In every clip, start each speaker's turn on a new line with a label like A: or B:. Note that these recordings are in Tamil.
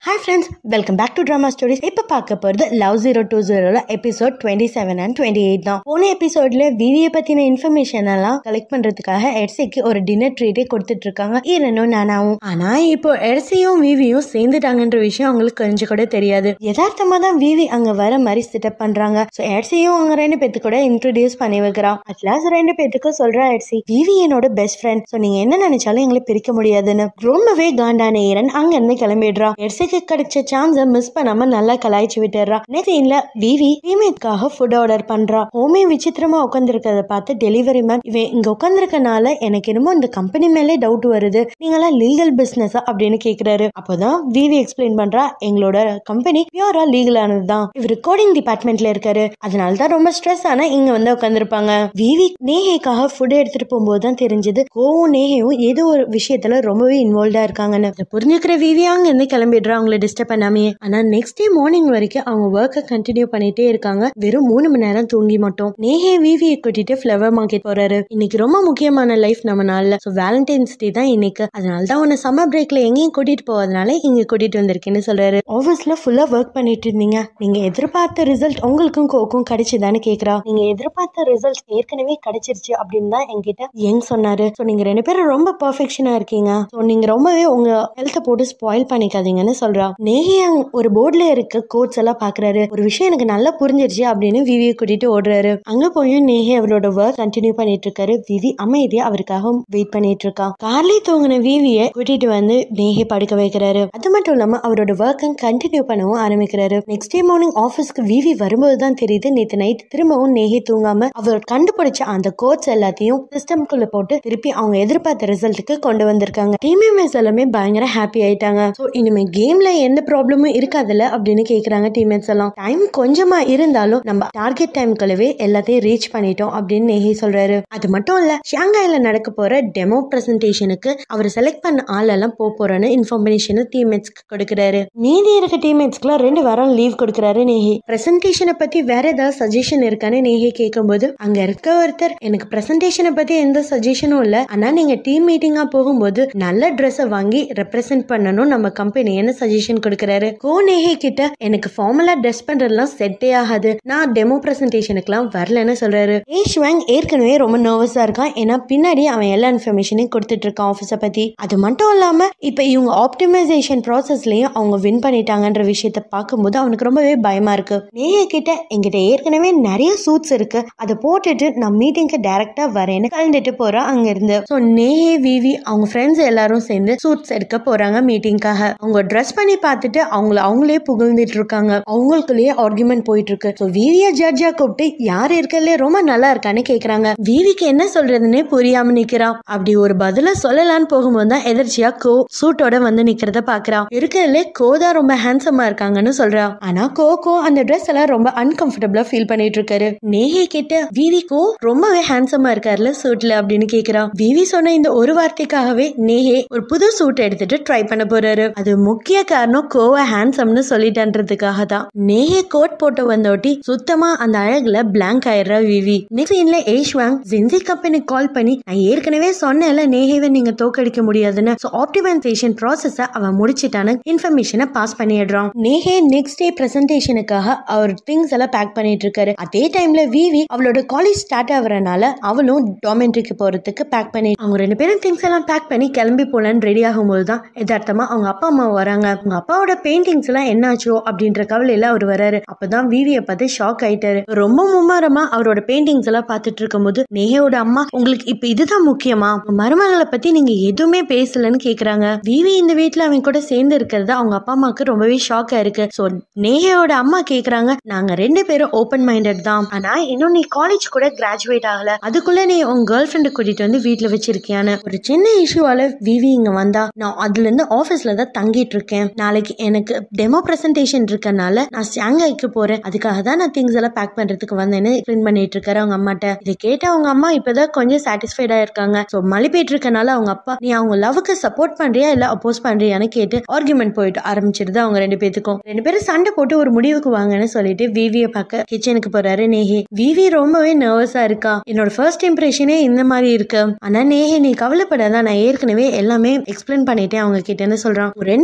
A: Hi friends, welcome back to Drama Stories. இப்போ பார்க்க போகிறது Love 020 எபிசோட் 27 and 28 தான். போன எபிசோட்ல விவியை பத்தின இன்ஃபர்மேஷன் எல்லாம் கலெக்ட் பண்றதுக்காக எர்சிக்கு ஒரு டின்னர் ட்ரீட்டே கொடுத்துட்டு இருக்காங்க ஈரனும் நானாவும். ஆனா இப்போ எர்சியும் விவியும் சேர்ந்துட்டாங்கன்ற விஷயம் அவங்களுக்கு கொஞ்சம் கூட தெரியாது. யதார்த்தமா தான் விவி அங்க வர மாதிரி செட்டப் பண்றாங்க. ஸோ எர்சியும் அவங்க ரெண்டு பேத்து கூட இன்ட்ரோடியூஸ் பண்ணி வைக்கிறான். அட்லாஸ்ட் ரெண்டு பேத்துக்கும் சொல்றா எர்சி, விவி என்னோட பெஸ்ட் ஃப்ரெண்ட். ஸோ நீங்க என்ன நினைச்சாலும் எங்களை பிரிக்க முடியாதுன்னு. ரொம்பவே காண்டான ஈரன் அங்க இருந்து கிளம்பிடுறா. எர்சிக்கு கிடைச்ச சான்ஸை மிஸ் பண்ணாம நல்லா கலாய்ச்சி விட்டுறா. நெக்ஸ்ட் சீன்ல விவி டீமேட்காக ஃபுட் ஆர்டர் பண்றா. ஹோமே விசித்திரமா உட்காந்துருக்கத பார்த்து டெலிவரி மேன், இவன் இங்க உட்காந்துருக்கனால எனக்கு என்னமோ இந்த கம்பெனி மேலே டவுட் வருது, நீங்களாம் லீகல் பிசினஸா அப்படின்னு கேக்குறாரு. அப்போதான் விவி எக்ஸ்பிளைன் பண்றா, எங்களோட கம்பெனி பியூரா லீகலானதுதான், இவர் ரெக்கார்டிங் டிபார்ட்மெண்ட்ல இருக்காரு, அதனாலதான் ரொம்ப ஸ்ட்ரெஸ் ஆனா இங்க வந்து உட்காந்துருப்பாங்க. விவி நேஹேக்காக ஃபுட் எடுத்துட்டு போகும்போது தான் தெரிஞ்சது கோவும் நேஹேவும் ஏதோ ஒரு விஷயத்துல ரொம்பவே இன்வால்வ்டா இருக்காங்கன்னு. புரிஞ்சுக்கிற விவி அங்க இருந்து கிளம்பிடுறா அவங்களை டிஸ்டர்ப் பண்ணாமே. ஆனா நெக்ஸ்ட் டே மார்னிங் வரைக்கும் அவங்க ஒர்க்கை கண்டினியூ பண்ணிட்டே இருக்காங்க. வெறும் 3 மணி நேரம் தூங்கி மட்டும். நேஹே விவியை கூட்டிட்டு ஃபிளவர் மார்க்கெட் போறாரு. இன்னைக்கு ரொம்ப முக்கியமான லைஃப் நம்ம நாள்ல. ஸோ வேலண்டைன்ஸ் டே தான் இன்னைக்கு, அதனாலதான் உன்னை சம்மர் பிரேக்ல எங்கேயும் கூட்டிட்டு போவதனால இங்க கூட்டிட்டு வந்திருக்கேன்னு சொல்றாரு. ஆஃபீஸ்ல ஃபுல்லா ஒர்க் பண்ணிட்டு இருந்தீங்க, நீங்க எதிர்பார்த்த ரிசல்ட் உங்களுக்கும் கோக்கும் கிடைச்சுதான்னு கேக்குறா. நீங்க எதிர்பார்த்த ரிசல்ட் ஏற்கனவே கிடைச்சிருச்சு அப்படின்னு தான் என்கிட்ட யங் சொன்னாரு. ஸோ நீங்க ரெண்டு பேரும் ரொம்ப பர்ஃபெக்ஷனா இருக்கீங்க. ஸோ நீங்க ரொம்பவே உங்க ஹெல்த்தை போட்டு ஸ்பாயில் பண்ணிக்காதீங்கன்னு சொல்றா. நேஹே ஒரு போர்ட்ல இருக்க கோட்ஸ் எல்லாம் பாக்குறாரு. ஒரு விஷயம் எனக்கு நல்லா புரிஞ்சிருச்சு அப்படின்னு விவியை கூட்டிட்டு ஓடுறாரு. அங்க போயும் நேஹே அவரோட ஒர்க் கண்டினியூ பண்ணிட்டு இருக்காரு. விவி அமைதியா அவருக்காக வெயிட் பண்ணிட்டு இருக்கா. கார்லயே தூங்கின விவியை கூட்டிட்டு வந்து நேஹே படுக்க வைக்கிறாரு. அது மட்டும் இல்லாம அவரோட ஒர்க்கை கண்டினியூ பண்ணவும் ஆரம்பிக்கிறாரு. நெக்ஸ்ட் டே மார்னிங் ஆபீஸ்க்கு விவி வரும்போது தான் தெரியுது, நேத்து நைட் திரும்பவும் நேஹே தூங்காம அவர் கண்டுபிடிச்ச அந்த கோட்ஸ் எல்லாத்தையும் சிஸ்டம்குள்ள போட்டு திருப்பி அவங்க எதிர்பார்த்த ரிசல்ட்டுக்கு கொண்டு வந்திருக்காங்க. டீம் மெம்பர்ஸ் எல்லாமே பயங்கர ஹாப்பி ஆயிட்டாங்க. ஸோ இனிமே கேம்ல எந்த ப்ராப்ளமும் இருக்காதுல்ல அப்படின்னு கேக்குறாங்க டீம்மேட்ஸ் எல்லாம். டைம் கொஞ்சமா இருந்தாலும் நம்ம டார்கெட் டைம்குள்ளவே எல்லாத்தையும் ரீச் பண்ணிட்டோம் அப்படின்னு நேஹே சொல்றாரு. அது மட்டும் இல்ல, ஷாங்காயில நடக்க போற டெமோ பிரசன்டேஷனுக்கு அவர் செலக்ட் பண்ண ஆள் எல்லாம் போறன்னு இன்ஃபர்மேஷன் டீம்மேட்ஸ்க்கு கொடுக்கறாரு. மீதி இருக்க டீம்மேட்ஸ்க்குலாம் 2 வாரம் லீவ் கொடுக்கறாரு நேஹே. பிரசன்டேஷனை பத்தி வேற ஏதாவது சஜஷன் இருக்கான்னு நேஹே கேட்கும்போது அங்க இருக்க ஒருத்தர், எனக்கு பிரசன்டேஷனை பத்தி எந்த சஜஷனும் இல்ல, ஆனா நீங்க டீம் மீட்டிங்கா போகும்போது நல்ல ட்ரெஸ்ஸை வாங்கி ரெப்ரசென்ட் பண்ணணும் நம்ம கம்பெனின்னு சஜஷன் கொடுக்கறாரு. நேஹே கிட்ட எனக்கு ஃபார்மலா ட்ரெஸ் பண்றதுலாம் செட்டே ஆகாது, நான் டெமோ பிரசன்டேஷனுக்குலாம் வரலன்னு சொல்றாரு. ஷுவாங் ஏற்கனவே ரொம்ப நர்வஸா இருக்கான். ஏன்னா பின்னாடி அவன் எல்லா இன்ஃபர்மேஷனையும் கொடுத்துட்டு இருக்கான் ஆஃபீஸை பத்தி. அது மட்டும் இல்லாம இப்ப இவங்க ஆப்டிமைசேஷன் ப்ராசஸ்லயும் அவங்க வின் பண்ணிட்டாங்கன்ற விஷயத்த பார்க்கும்போது அவனுக்கு ரொம்பவே பயமா இருக்கு. நேஹே கிட்ட, என்கிட்ட ஏற்கனவே நிறைய சூட்ஸ் இருக்கு, அதை போட்டுட்டு நான் மீட்டிங்க்கு டைரக்டா வரேன்னு கலந்துட்டு போறா அங்க இருந்து. ஸோ நேஹே விவி அவங்க ஃப்ரெண்ட்ஸ் எல்லாரும் சேர்ந்து சூட்ஸ் எடுக்க போறாங்க மீட்டிங்காக. அவங்க ட்ரெஸ் பண்ணி பார்த்துட்டு அவங்களே புகழ்ந்துட்டு இருக்காங்க. அவங்களுக்குள்ளேயே ஆர்குமெண்ட் போயிட்டு இருக்கு. ஸோ விவிய ஜட்ஜா கூப்பிட்டு யார் இருக்கலே ரொம்ப நல்லா இருக்கான்னு கேக்குறாங்க. விவிக்கு என்ன சொல்றதுன்னே புரியாம நிக்கிறா. அப்படி ஒரு பதில சொல்லலான்னு போகும்போது தான் எதிர்ச்சியா கோ சூட்டோட வந்து நிக்கிறத பாக்குறா. இருக்கிறதுல கோதா ரொம்ப ஹேண்ட்ஸமா இருக்காங்கன்னு சொல்றா. ஆனா கோ அந்த ட்ரெஸ் எல்லாம் ரொம்ப அன்கம்ஃபர்டபுளா ஃபீல் பண்ணிட்டு இருக்காரு. நேஹே கிட்ட, விவி கோ ரொம்பவே ஹேண்ட்ஸமா இருக்காருல சூட்ல அப்படின்னு கேக்குறா. விவி சொன்ன இந்த ஒரு வார்த்தைக்காகவே நேஹே ஒரு புது சூட் எடுத்துட்டு ட்ரை பண்ண போறாரு. அது முக்கிய காரணம் கோவ ஹேண்ட்ஸம்னு சொல்லிட்டன்றதுக்காக தான். நேஹே கோட் போட்டு வந்தோட்டி சுத்தமா அந்த அழகுல பிளாங்க் ஆயிடுறா விவி. நெக்ஸ்ட் சீன்ல ஷுவாங் ஜின்சி கம்பெனிக்கு கால் பண்ணி, நான் ஏற்கனவே சொன்னேன்ல நேஹேவை நீங்க தோக்கடிக்க முடியாதுன்னு, சோ ஆப்டிமைசேஷன் ப்ராசஸ அவன் முடிச்சிட்டான்னு இன்ஃபர்மேஷனை பாஸ் பண்ணிடுறான். நேஹே நெக்ஸ்ட் டே பிரசன்டேஷனுக்காக அவர் திங்ஸ் எல்லாம் பேக் பண்ணிட்டு இருக்காரு. அதே டைம்ல விவி அவளோட காலேஜ் ஸ்டார்ட் ஆகுறனால அவளும் டாமெண்ட்ரிக்கு போறதுக்கு பேக் பண்ணி, அவங்க 2 பேரும் திங்ஸ் எல்லாம் பேக் பண்ணி கிளம்பி போலான்னு ரெடி ஆகும்போது தான் யதார்த்தமா அவங்க அப்பா அம்மா வராங்க. அவங்க அப்பாவோட பெயிண்டிங்ஸ் எல்லாம் என்னாச்சோ அப்படின்ற கவலையில அவர் வராரு. அப்பதான் விவியை பார்த்து ஷாக் ஆயிட்டாரு. ரொம்ப மும்மாரமா அவரோட பெயிண்டிங்ஸ் எல்லாம் பார்த்துட்டு இருக்கும்போது நேஹேவோட அம்மா, உங்களுக்கு இப்ப இதுதான் முக்கியமா, மருமகளை பத்தி நீங்க எதுவுமே பேசலன்னு கேக்குறாங்க. விவி இந்த வீட்டுல அவங்க கூட சேர்ந்து இருக்கிறது அவங்க அப்பா அம்மாக்கு ரொம்பவே ஷாக்கா இருக்கு. சோ நேஹேவோட அம்மா கேக்குறாங்க, நாங்க 2 பேரும் ஓபன் மைண்டட் தான், ஆனா இன்னும் நீ காலேஜ் கூட கிராஜுவேட் ஆகல, அதுக்குள்ள நீ உங்க கேர்ள் ஃப்ரெண்ட் கூட்டிட்டு வந்து வீட்டுல வச்சிருக்கியான்னு. ஒரு சின்ன இஷ்யூவால விவி இங்க வந்தா, நான் அதுல இருந்து ஆபீஸ்ல தான் தங்கிட்டு இருக்கேன், நாளைக்கு எனக்கு டெமோ பிரசன்டேஷன் இருக்கனால நான் ஷாங்காய்க்கு போறேன், அதுக்காக தான் நான் திங்ஸ் எல்லாம் பேக் பண்றதுக்கு வந்தேன்னு எக்ஸ்பிளைன் பண்ணிட்டு இருக்காரு அவங்க அம்மாட்ட. இதை கேட்ட அவங்க அம்மா இப்பதான் கொஞ்சம் சாட்டிஸ்ஃபைடா இருக்காங்க. சோ மழை பெய்ட்டு இருக்கனால அவங்க அப்பா, நீ அவங்க லவ்வுக்கு சப்போர்ட் பண்றியா இல்ல அப்போஸ் பண்றியான்னு கேட்டு ஆர்குமெண்ட் போயிட்டு ஆரம்பிச்சிருது அவங்க 2 பேத்துக்கும். 2 பேரும் சண்டை போட்டு ஒரு முடிவுக்கு வாங்கன்னு சொல்லிட்டு விவியை பார்க்க கிச்சனுக்கு போறாரு நேஹே. விவி ரொம்பவே நர்வஸா இருக்கா. என்னோட ஃபர்ஸ்ட் இம்ப்ரெஷனே இந்த மாதிரி இருக்கு, ஆனா நேஹே நீ கவலைப்படாத, நான் ஏற்கனவே எல்லாமே எக்ஸ்பிளைன் பண்ணிட்டேன் அவங்க கிட்டன்னு சொல்றான். 2 பேத்துக்கும்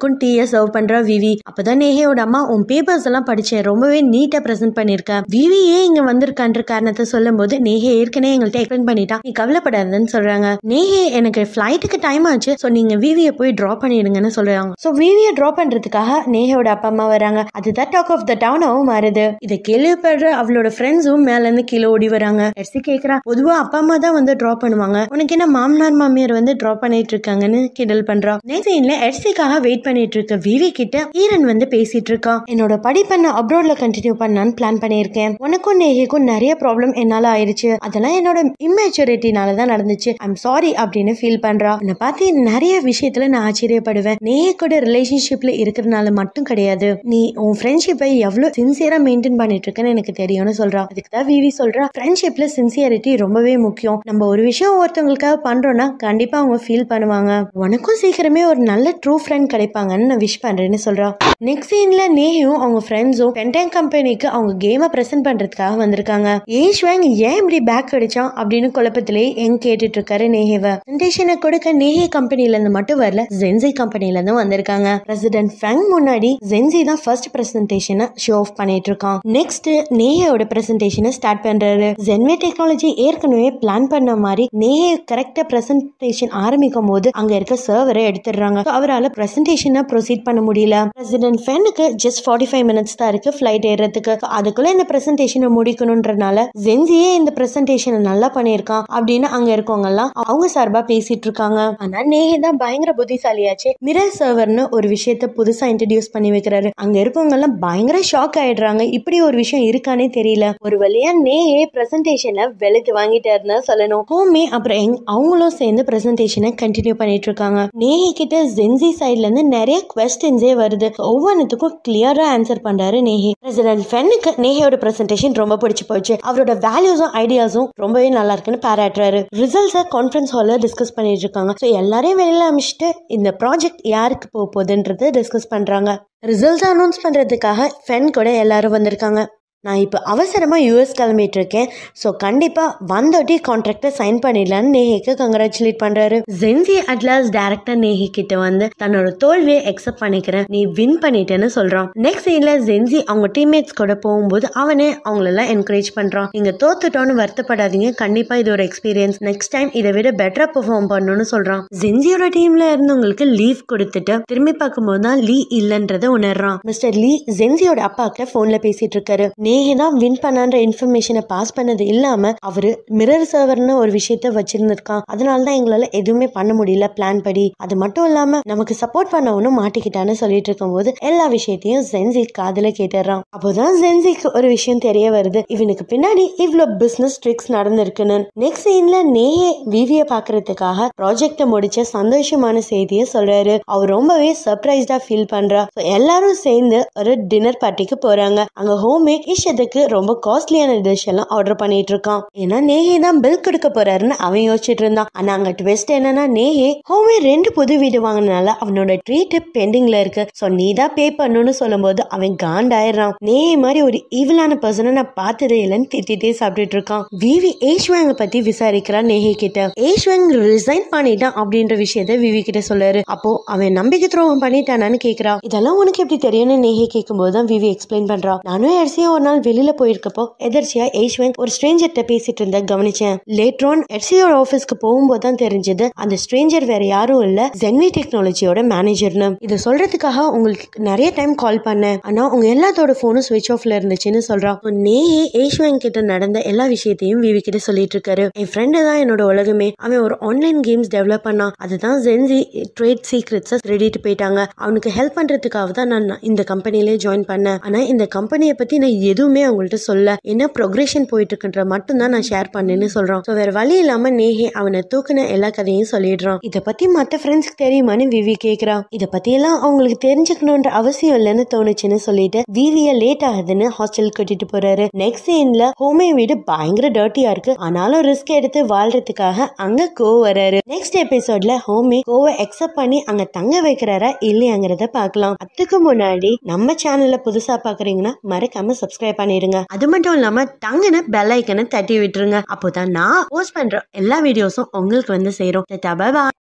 A: எல்லாருக்கும் டீயை சர்வ் பண்றா விவி. அப்பதான் நேஹையோட அம்மா உன் பேப்பர்ஸ் எல்லாம் படிச்சேன், ரொம்பவே நீட்டா பிரசென்ட் பண்ணிருக்க, விவி ஏன் இங்க வந்திருக்கான்ற காரணத்தை சொல்லும் போது நேஹே ஏற்கனவே எங்கள்கிட்ட எக்ஸ்பிளைன் பண்ணிட்டா, நீ கவலைப்படாதுன்னு சொல்றாங்க. நேஹே எனக்கு ஃபிளைட்டுக்கு டைம் ஆச்சு, சோ நீங்க விவியை போய் டிராப் பண்ணிடுங்கன்னு சொல்றாங்க. சோ விவியை டிராப் பண்றதுக்காக நேஹையோட அப்பா அம்மா வராங்க. அதுதான் டாக் ஆஃப் த டவுனாவும் மாறுது. இதை கேள்விப்படுற அவளோட ஃப்ரெண்ட்ஸும் மேல இருந்து கீழே ஓடி வராங்க. எர்சி கேக்குறா, பொதுவா அப்பா அம்மா தான் வந்து டிராப் பண்ணுவாங்க, உனக்கு என்ன மாமனார் மாமியார் வந்து டிராப் பண்ணிட்டு இருக்காங்கன்னு கிண்டல் பண்றா. நெக்ஸ்ட் சீன்ல எர்சிக்காக வெயிட் பண்ணிட்டு இருக்க விவி கிட்ட ஈரன் வந்து பேசிட்டு இருக்கான். என்னோட படிப்பை நான் அப்ராட்ல கண்டினியூ பண்ணான்னு பிளான் பண்ணிருக்கேன், உனக்கும் நேஹிக்கும் நிறைய ப்ராப்ளம் என்னால ஆயிருச்சு, அதெல்லாம் என்னோட இம்மெச்சூரிட்டினால தான் நடந்துச்சு, ஐம் சாரி அப்படின்னு ஃபீல் பண்றா. உன்னை பார்த்து நிறைய விஷயத்துல நான் ஆச்சரியப்படுவேன், நேஹி கூட ரிலேஷன்ஷிப்ல இருக்கிறதுனால மட்டும் கிடையாது, நீ உன் ஃப்ரெண்ட்ஷிப்பை எவ்வளவு சின்சியரா மெயின்டைன் பண்ணிட்டு இருக்கேன்னு எனக்கு தெரியும்னு சொல்றா. அதுக்கு தான் விவி சொல்றா, ஃப்ரெண்ட்ஷிப்ல சின்சியரிட்டி ரொம்பவே முக்கியம், நம்ம ஒரு விஷயம் ஒருத்தவங்களுக்காக பண்றோம்னா கண்டிப்பா அவங்க ஃபீல் பண்ணுவாங்க, உனக்கும் சீக்கிரமே ஒரு நல்ல ட்ரூ ஃப்ரெண்ட் கிடைப்பாங்கன்னு நான் விஷ் பண்றேன்னு சொல்றா. நெக்ஸ்ட் சீன்ல நேஹியும் அவங்க ஃப்ரெண்ட்ஸும் பென்டைன் கம்பெனிக்கு அவங்க கேமை பிரசன்ட் பண்றதுக்காக வந்திருக்காங்க. ஈஸ்வங் ஏன் இப்படி பேக் அடிச்சான் அப்படின்னு குழப்பத்திலே எங்க கேட்டுட்டு இருக்காரு நேஹிவை. பிரசன்டேஷனை கொடுக்க நேஹி கம்பெனில இருந்து மட்டும் வரல, ஜென்சி கம்பெனில இருந்து வந்திருக்காங்க. பிரசிடென்ட் ஃபெங் முன்னாடி ஜென்சி தான் ஃபர்ஸ்ட் பிரசன்டேஷனை ஷோ ஆஃப் பண்ணிட்டு இருக்கான். நெக்ஸ்ட் நேஹியோட பிரசன்டேஷனை ஸ்டார்ட் பண்றாரு. ஜென்வே டெக்னாலஜி ஏற்கனவே பிளான் பண்ண மாதிரி நேஹி கரெக்டா பிரசன்டேஷன் ஆரம்பிக்கும் போது அங்க இருக்க சர்வரை எடுத்துடுறாங்க. அவரால் பிரசன்டேஷனை ப்ரொசீட் பண்ண முடியல. பிரசிடென்ட் ஃபெனுக்கு ஜஸ்ட் 45 மினிட்ஸ் தான் இருக்கு ஃபிளைட் ஏறதுக்கு. அதுக்குள்ள இந்த பிரசன்டேஷனை முடிக்கணும்ன்றனால ஜென்சியே இந்த பிரசன்டேஷனை நல்லா பண்ணிருக்கான் அப்படின்னு அங்க இருக்கவங்க எல்லாம் அவங்க சார்பா பேசிட்டு இருக்காங்க. ஆனா நேஹி தான் பயங்கர புத்திசாலியாச்சு, மிரர் சர்வர்னு ஒரு விஷயத்த புதுசா இன்ட்ரடியூஸ் பண்ணி வைக்கிறாரு. அங்க இருக்கவங்க எல்லாம் பயங்கர ஷாக் ஆயிடுறாங்க, இப்படி ஒரு விஷயம் இருக்கானே தெரியல. ஒரு வழியா நேஹே பிரசன்டேஷன்ல வெளுத்து வாங்கிட்டாருன்னு சொல்லணும். ஹோமி அப்புறம் அவங்களும் சேர்ந்து பிரசன்டேஷனை கண்டினியூ பண்ணிட்டு இருக்காங்க. நேஹி கிட்ட ஜென்சி சைட்ல இருந்து நிறைய குவெஸ்டின்ஸே வருது, ஒவ்வொன்றுத்துக்கும் கிளியரா ஆன்சர் பண்றாரு நேஹி. பிரசிடென்ட் ஃபெனுக்கு நேஹியோட பிரசன்டேஷன் ரொம்ப பிடிச்சு போச்சு, அவரோட வேல்யூஸும் ஐடியாஸும் ரொம்பவே நல்லா இருக்குன்னு பாராட்டுறாரு. ரிசல்ட்ஸை கான்ஃபரன்ஸ் ஹால்ல டிஸ்கஸ் பண்ணிட்டு இருக்காங்க. ஸோ எல்லாரையும் வெளியில அமைச்சிட்டு இந்த ப்ராஜெக்ட் யாருக்கு போகுதுன்றதை டிஸ்கஸ் பண்றாங்க. ரிசல்ட்ஸ் அனௌன்ஸ் பண்றதுக்காக ஃபென் கூட எல்லாரும் வந்திருக்காங்க. நான் இப்போ அவசரமாக யூஎஸ் கிளம்பிட்டு இருக்கேன், ஸோ கண்டிப்பாக வந்தோட்டி கான்ட்ராக்டை சைன் பண்ணிடலான்னு நேஹிக்கு கங்க்ராச்சுலேட் பண்ணுறாரு. ஜென்சி அட்லாஸ் டேரக்டர் நேஹி கிட்ட வந்து தன்னோட தோல்வியை அக்செப்ட் பண்ணிக்கிறேன், நீ வின் பண்ணிட்டேன்னு சொல்கிறான். நெக்ஸ்ட் சீனில் ஜென்சி அவங்க டீம்மேட்ஸ் கூட போகும்போது அவனே அவங்களெல்லாம் என்கரேஜ் பண்ணுறான். நீங்கள் தோத்துட்டோன்னு வருத்தப்படாதீங்க, கண்டிப்பாக இது ஒரு எக்ஸ்பீரியன்ஸ், நெக்ஸ்ட் டைம் இதை விட பெட்டராக பெர்ஃபார்ம் பண்ணணும்னு சொல்கிறான். ஜென்சியோட டீமில் இருந்தவங்களுக்கு லீவ் கொடுத்துட்டு திரும்பி பார்க்கும்போது தான் லீ இல்லைன்றதை உணர்றான். மிஸ்டர் லீ ஜென்சியோட அப்பாக்கிட்ட ஃபோனில் பேசிட்டு இருக்காரு. நேஹி தான் வின் பண்ணான்ற இன்ஃபர்மேஷனை பாஸ் பண்ணது இல்லாம அவரு மிரர் சர்வர்னு ஒரு விஷயத்த வச்சிருந்திருக்கான், அதனாலதான் எங்களால எதுவுமே பண்ண முடியல பிளான் படி, அது மட்டும் இல்லாம நமக்கு சப்போர்ட் பண்ணவனும் மாட்டிக்கிட்டான்னு சொல்லிட்டு இருக்கும் போது எல்லா விஷயத்தையும் ஜென்சி காதுல கேட்டுறான். அப்போதான் ஜென்சிக்கு ஒரு விஷயம் தெரிய வருது, இவனுக்கு பின்னாடி இவ்வளவு பிசினஸ் ட்ரிக்ஸ் நடந்திருக்குன்னு. நெக்ஸ்ட் சீன்ல நேஹே விவிய பாக்குறதுக்காக ப்ராஜெக்ட முடிச்ச சந்தோஷமான செய்தியை சொல்றாரு. அவர் ரொம்பவே சர்ப்ரைஸ்டா ஃபீல் பண்றா. எல்லாரும் சேர்ந்து ஒரு டின்னர் பார்ட்டிக்கு போறாங்க. அங்க ஹோமே இஷ்டத்துக்கு ரொம்ப காஸ்ட்லியான டிஷ் எல்லாம் ஆர்டர் பண்ணிட்டு இருக்கான். ஏன்னா நேஹே தான் பில் கொடுக்க போறாருன்னு அவன் யோசிச்சுட்டு இருந்தான். ஆனா அங்க ட்விஸ்ட் என்னன்னா நேஹே ஹோமே 2 புது வீடு வாங்கினால அவனோட ட்ரீட் பெண்டிங்ல இருக்கு, சோ நீ தான் பே பண்ணணும்னு சொல்லும் போது அவன் காண்டாயிடுறான். நேஹே மாதிரி ஒரு ஈவிலான பர்சனை நான் பார்த்ததே இல்லைன்னு திட்டிட்டே சாப்பிட்டுட்டு இருக்கான். விவி ஏஷ்வாங்க பத்தி விசாரிக்கிறான் நேஹே கிட்ட. ஏஷ்வாங் ரிசைன் பண்ணிட்டான் அப்படின்ற விஷயத்த விவி கிட்ட சொல்றாரு. அப்போ அவன் நம்பிக்கை துரோகம் பண்ணிட்டானான்னு கேக்குறா. இதெல்லாம் உனக்கு எப்படி தெரியும்னு நேஹே கேட்கும் போதுதான் விவி எக்ஸ்பிளைன் பண்றா. நானும் எர்சியும் ஒரு நாள் வெளியில போயிருக்கப்போ எதர்ச்சியா ஏஷ்வங் ஒரு ஸ்ட்ரேஞ்சர்ட்ட பேசிட்டு இருந்த கவனிச்சேன். லேட்டர் எர்சியோட ஆபீஸ்க்கு போகும்போது தான் தெரிஞ்சது அந்த ஸ்ட்ரேஞ்சர் வேற யாரும் இல்ல, ஜென்வி டெக்னாலஜியோட மேனேஜர்னு. இதை சொல்றதுக்காக உங்களுக்கு நிறைய டைம் கால் பண்ணேன், ஆனா உங்க எல்லாத்தோட போனும் ஸ்விட்ச் ஆஃப்ல இருந்துச்சுன்னு சொல்றான். நேஹே ஏஷ்வங் கிட்ட நடந்த எல்லா விஷயத்தையும் விவி கிட்ட சொல்லிட்டு இருக்காரு. என் ஃப்ரெண்டு தான் என்னோட உலகமே, அவன் ஒரு ஆன்லைன் கேம்ஸ் டெவலப் பண்ணான், அதுதான் ஜென்சி ட்ரேட் சீக்ரெட்ஸை திருடிட்டு போயிட்டாங்க, அவனுக்கு ஹெல்ப் பண்றதுக்காக தான் நான் இந்த கம்பெனிலே ஜாயின் பண்ணேன். ஆனா இந்த கம்பெனியை பத்தி நான் எதுவுமே அவங்கள்ட்ட சொல்ல, என்ன ப்ரோக்ரஷன் போயிட்டு இருக்குன்ற மட்டும் தான் நான் ஷேர் பண்ணேன்னு சொல்றான். சோ வேற வழி இல்லாம நேஹே அவனை தூக்குன எல்லா கதையும் சொல்லிடுறான். இத பத்தி மத்த ஃப்ரெண்ட்ஸ்க்கு தெரியுமான்னு விவி கேக்குறா. இத பத்தி எல்லாம் அவங்களுக்கு தெரிஞ்சுக்கணும்ன்ற அவசியம் இல்லைன்னு தோணுச்சுன்னு சொல்லிட்டு விவிய லேட் ஆகுதுன்னு ஹாஸ்டல் கூட்டிட்டு போறாரு. நெக்ஸ்ட் சீன்ல ஹோமே வீடு பயங்கர டர்ட்டியா இருக்கு, ஆனாலும் ரிஸ்க் எடுத்து வாழ்றதுக்காக அங்க கோ வராரு. நெக்ஸ்ட் எபிசோட்ல ஹோமே கோவை அக்செப்ட் பண்ணி அங்க தங்க வைக்கிறாரா இல்லையாங்கிறத பாக்கலாம். அதுக்கு முன்னாடி நம்ம சேனல்ல புதுசா பாக்குறீங்கன்னா மறக்காம சப்ஸ்கிரைப் பண்ணிடுங்க. அது மட்டும் இல்லாம தங்கன பெல் ஐக்கனை தட்டி விட்டுருங்க, அப்போதான் நான் போஸ்ட் பண்ற எல்லா வீடியோஸும் உங்களுக்கு வந்து சேரும்.